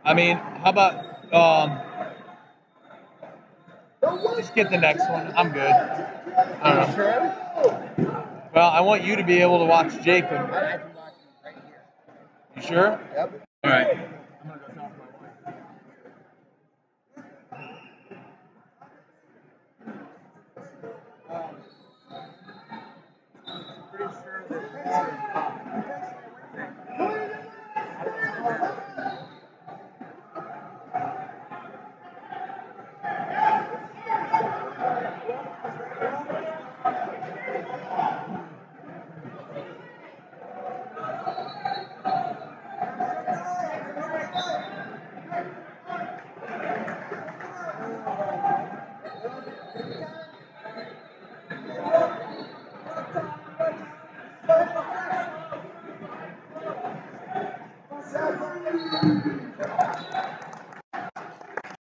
I mean, how about just get the next one? I'm good. I don't know. Sure. Well, I want you to be able to watch Jacob. I can watch it right here. You sure? Yep. All right. I'm gonna go talk to my wife. Pretty sure that